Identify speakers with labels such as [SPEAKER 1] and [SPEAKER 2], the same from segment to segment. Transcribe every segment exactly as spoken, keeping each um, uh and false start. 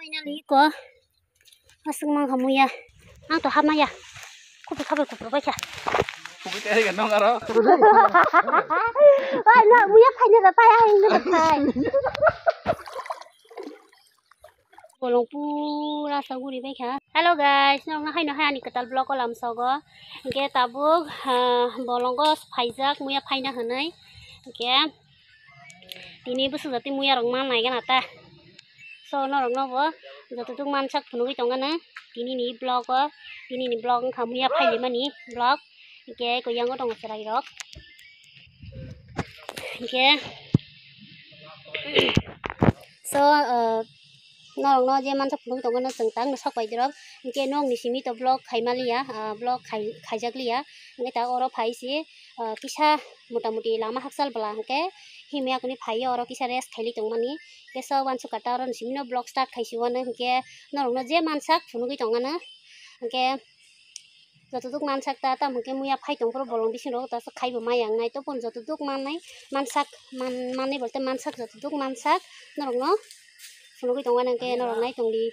[SPEAKER 1] Finally ko asung mang kamu ya ang to hama ya kupu kabe kupu baca
[SPEAKER 2] kupu kaya kan nong karo
[SPEAKER 1] wah na muya finally dapat ya ini dapat bolong pura saguri baca. Hello guys, nong hai no hai ani ketal blog ko lam sogo ke tabuk bolong ko faijak muya faina hanai ke ini busu jati muya rong man nai kan ata so no rong no bo jati tung man sak phunu tong kana ini ni blog ko ini ni blog kamu ya phai mani blog ke ko yang ko tong serai rok ke so no rong no je man sak phunu tong kana jeng tang no sak bai drop ke nong ni simi to blog khai malia blog khai khai jaklia nge ta oro phai si kisa motamuti lama haksal bala ke himya kuni phai oro kisa res khaili tong mani ke so wan su kata ron simino blog start khaisi wan ke no rong no je man sak phunu gi tong ana ke jototuk man sak ta ta mungke muya phai tong pro bolong bisin ro ta khai bo mai yang nai to pon jototuk man nai man sak man mane bolte man sak jototuk man sak no rong no phunu gi tong ana ke no rong nai tong di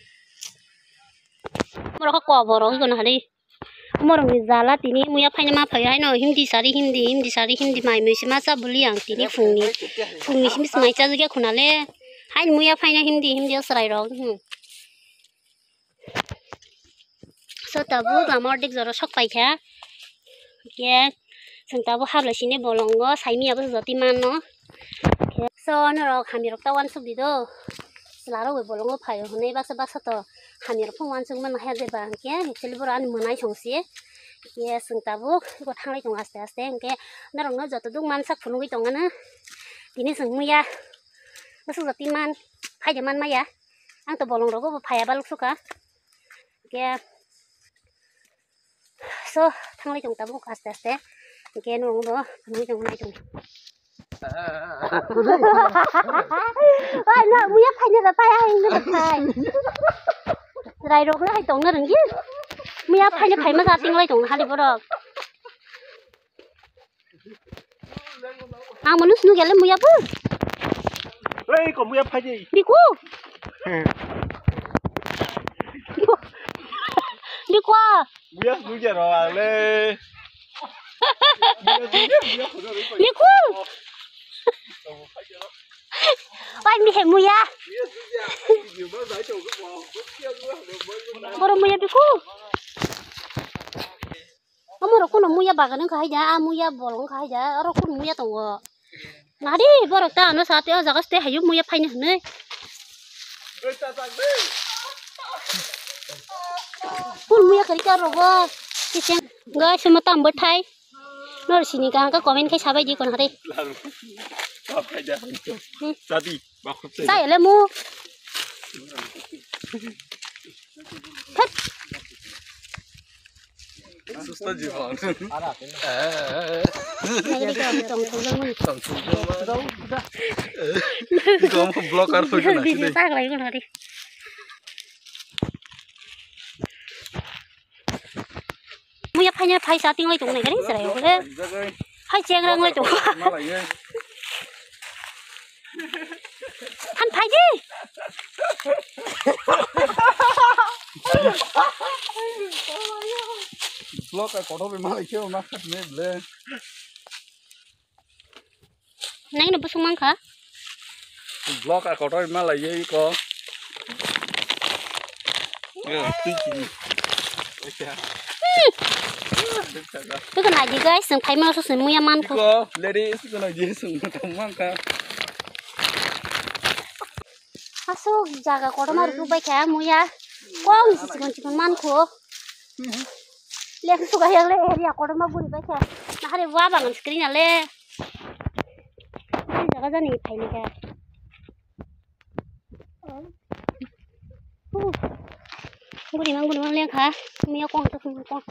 [SPEAKER 1] moro ko boro gi kono hali moro ni jala tini muya phai ma phai hai no hindi sari hindi hindi sari hindi mai mai sima sa buli ang tini phungni phungni simis mai cha ge khunale hai muya phai na hindi hindi sarai ro so tabu gamor dik joro sok pai kha ke sung tabu habla sine bolongo saimi abu jati man no so no ro khami rok ta wan suk di do selaro we bolongo phai honei baksa baksa to khami rok wan suk man ha de ba ke actually bor an manai songsi ke sung tabu ko thanglai tong aste aste ke na rong no joto duk man sak phunu gi tong ana tini sung muya basuk jati man phai de man maya ang to bolong ro bo phai baluk suka ke so thanglai tong tabu aste aste ke no bo phunu tong nai tong wah na muya phai na dapat ya ini dapat rai rok na hai tong na reng ji muya phai na phai ma ja ting lai tong hali borok ang manus nu gele muya bu
[SPEAKER 2] ei ko muya phai ji
[SPEAKER 1] diku diku
[SPEAKER 2] muya nu ge ro ale
[SPEAKER 1] diku wah mi he muya boro muya diku amoro kuno muya bagan khai ja muya bolong khai ja aro kun muya tongo nadi boro ta no sate o jaga ste hayu muya phaine hne kun muya kari ka robo kiseng ga semata ambot thai nor sini ka ka comment khai sabai di kon hare
[SPEAKER 2] tadi bakut
[SPEAKER 1] saya le mu
[SPEAKER 2] susah jiwan kamu blokar tuh kan
[SPEAKER 1] muya phai phai sa ting lai tung này cái đấy sợi cái phai cheng rang lai tung han phai ji
[SPEAKER 2] blokar kodo be malai kyo ma ne ble
[SPEAKER 1] nai no busung mang kha
[SPEAKER 2] blokar kodo be malai ye ko ya tiki
[SPEAKER 1] cái này gì guys sừng phai ma so sừng muya man ko
[SPEAKER 2] ko lady is gonna je sung tong mang ka
[SPEAKER 1] aso jaga kodo mar tu bai kha muya kong si sikon sikon man ko le suka yang le area kodo ma buri bai kha na hare wa bangan screen ale jaga jani phai le ka buri mang buri mang le kha muya kong to sung kong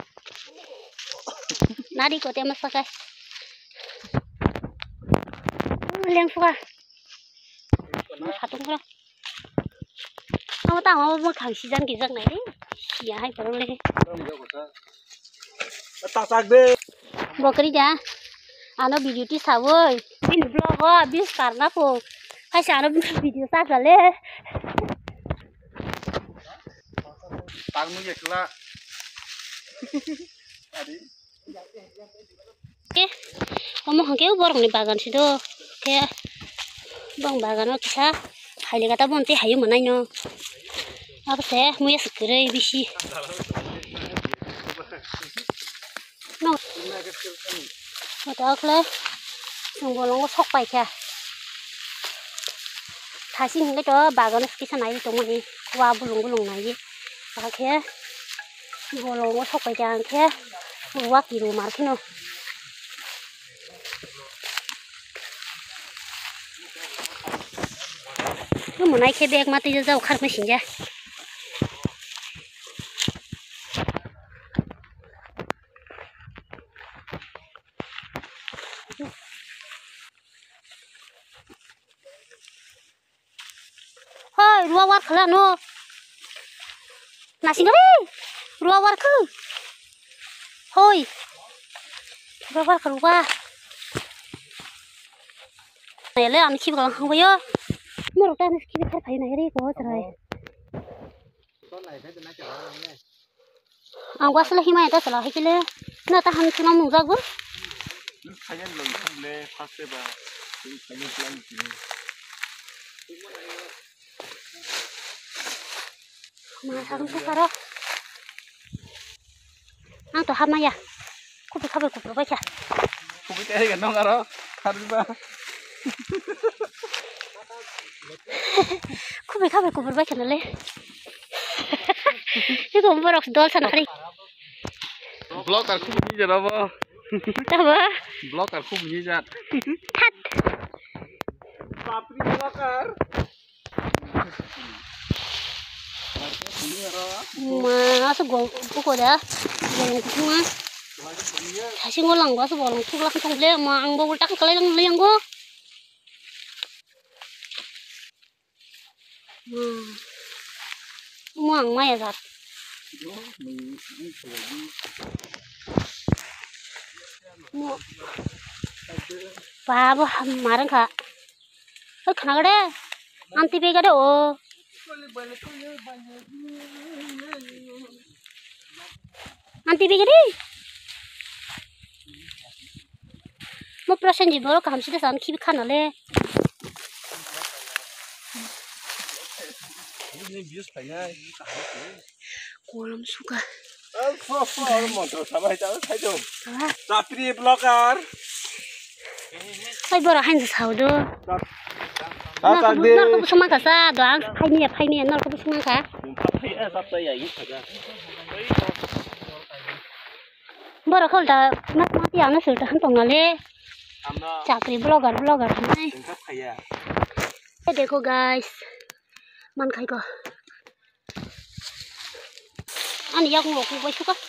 [SPEAKER 1] nadi ko te masakai leng suka satu kilo kamu tahu mau khang season ki jak nai ni sia hai parang le
[SPEAKER 2] tak tak de
[SPEAKER 1] bokri ja ano video ti sawoi ini blog habis karena po hai sa ano video sa gale
[SPEAKER 2] Tang nu yekla.
[SPEAKER 1] Oke, kamu hangke borong ni bagan situ. Oke, bang bagan lo kisah. Hai kata bonti hayu mana nyo. Apa sih? Muya segera bisi. No. Mata aku sungbolong sok pai kya. Thasi hingga to bagan kisah naik to muni. Wa bulung bulung naik. Oke. Bolong sok pai jang kya. Wa kiru markino. Lu mau naik ke beg mati jauh kar mesin ya. Hoi, ruang war kala no. Nasi ngali. Ruang war ke. Hoi. Ruang war keluar. Này lấy ăn khi còn không có nhớ mua được tan khi phải phải này đi có rồi ăn quá sớm khi mai ta sẽ làm cái này nó ta ăn khi nó mùng ra quá mà sao không sao đó ăn tổ hầm này à cũng phải khắp được cũng phải chả
[SPEAKER 2] không biết cái gì nó ngã đó khát ba
[SPEAKER 1] Kau mereka berkumpul baca nale. Ini kumpul orang dol sana hari.
[SPEAKER 2] Blog aku bunyi jadi apa?
[SPEAKER 1] Apa?
[SPEAKER 2] Blog aku bunyi jadi.
[SPEAKER 1] Hat.
[SPEAKER 2] Tapi blogger.
[SPEAKER 1] Masuk gong, buku dah. Gong semua. Kasih ngolang gua sebolong tuh lah kentang le, mang bawa tak kalian yang gua. Hmm. Muang mai zat. Mu. Babu marang kah. Oh kenapa deh? Anti bega deh oh. Anti bega deh. Mau perasaan jiwa kamu sih desan kibi kan ale.
[SPEAKER 2] Ini bius banyak.
[SPEAKER 1] Kolam suka.
[SPEAKER 2] Apa apa motor sama itu saya jom. Sapri blogger.
[SPEAKER 1] Hai bora hain sahau do.
[SPEAKER 2] Tata
[SPEAKER 1] deh. Nol kamu semang kasa doang. Hai ni hai ni nol kamu semang kah?
[SPEAKER 2] Hai eh satu ya ini saja.
[SPEAKER 1] Bora kalau dah mat mati yang nasi dah hantong ale. Sapri blogger blogger ni. Eh देखो guys. Man khai ko. Ani yak ngok ko bai suka.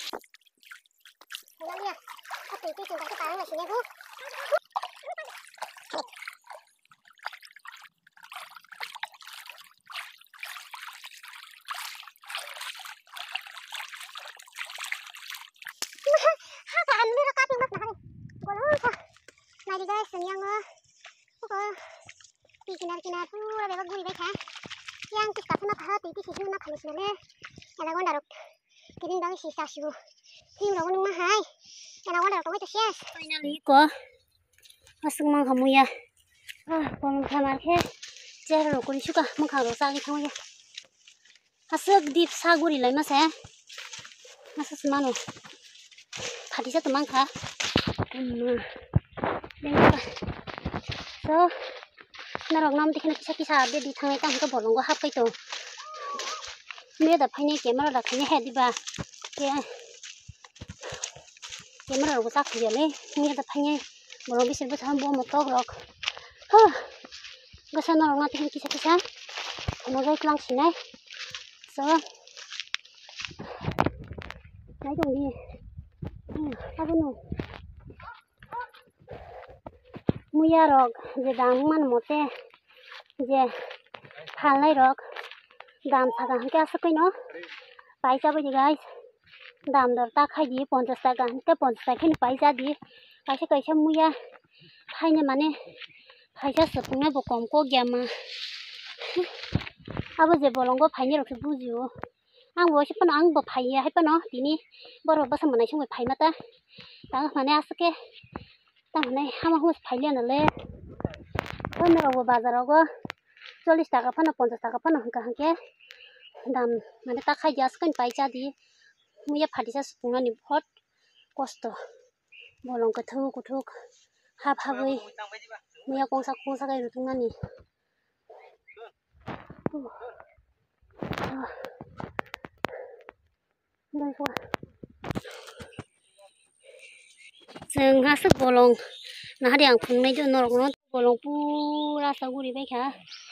[SPEAKER 1] Nah guys, yang oh, di kinar-kinar tuh ada gurih baik ya. Yang kita pernah tahu di sini nak kalau sini ada orang daruk kirim dari sisa sih tim orang nunggu hai ada orang daruk itu sih finally ko masuk mang kamu ya ah kalau kamar ke jar lo kuri suka mang kalau sagi kamu ya masuk di saguri lah mas ya masuk semano tadi saya teman kah hmm dengar so narok nam dikene kisa kisa de di thangai tam to bolong go hap kai to me da phaine camera da khane he diba ke camera ro sa khye le me da phaine bolong bisir bu tham bo mo to rok ha gasa narok na dikene kisa kisa mo gai klang sinai so nai dong di apa no muya rok je dang man mote je phalai rok dam saga hanke asakai no paisa boi guys dam dor ta khai di fifty taka hanke fifty taka ni paisa di paisa kaisa muya phaine mane paisa sapungna bo kom ko gyama abo je bolongo phaine rok bujiu ang bo si pano ang bo phai hai pano tini boro basa manai song phai mata ta mane asake ta mane hama hu phai le na le pano ro bazar go চল্লিশ টাকা pano পঞ্চাশ টাকা pano hangka hangke dam mane ta khai jas kan pai cha di muya phati sa supungna ni bhot kosto bolong kathuk kuthuk hap habui muya kongsa kongsa kai rutungna ni जों हासो bolong nah hari ang fungnai jo norok no bolong pura saguri bai kha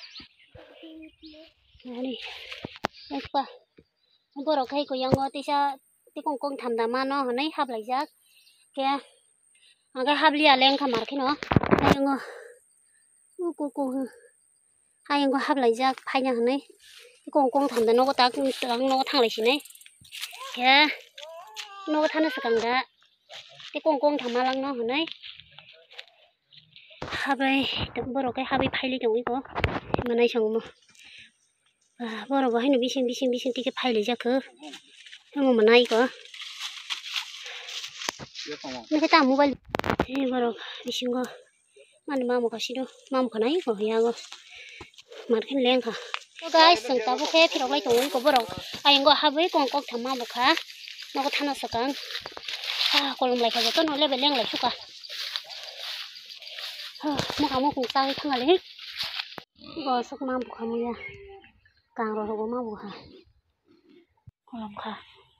[SPEAKER 1] ani ekpa borok khai ko yang tisa ti kong kong thamda ma no hanai hab lai jak ke angka habli aleng khamar khino ayong ku ku ayong hab lai jak phaina hanai ti kong kong thamda no ko ta tang no thang lai sinai ke no thana sakang da ti kong kong thamalang no hanai habai borok kai habai phaili dong iko manai sangmo borok haino bising bising bising tike phaili jakho mo manai ko nake ta mobile e borok bising go mani mamu kasido mamu kanai ko ya go markin lengkha so guys sing tabu ke phirok lai tong ko borok ayong go habai kong kong thama bukha noko thana sakang ha kolom lai kha to no lebe leng lai suka mo kamu kung sa thang ale go sok ma bukha mo ya kang ro go ma bukha kolom kha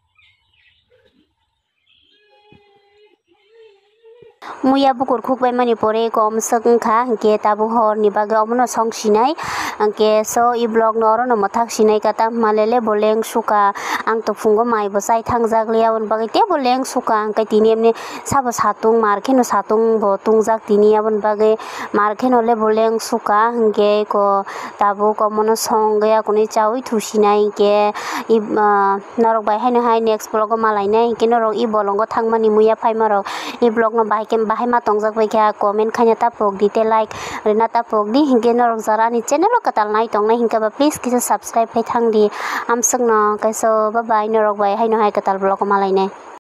[SPEAKER 1] muya bukur khuk bai mani pore kom sakng kha ke tabu hor ni bage omono song sinai ke so i blog no oro no mathak sinai kata malele boleng suka ang to fungo mai bo sai thangjak leya on bage te boleng suka ang kai tini emne sabo satung markheno satung bo tungjak tini abon bage markheno le boleng suka hingke ko tabu komono song gaya kuni chawi thusinai ke i norok bai haino hai next blog malai nai ke norok i bolongo thangmani muya phai marok i blog no bai kem bahai ma tongjak bai kha comment khanya ta pok dite like rena ta pok di hingke norok jara ni channel katal nai tong nai hingka ba please kisa subscribe pai thang di amsung no kaiso bye bye norok bai haino hai katal blog malai nai.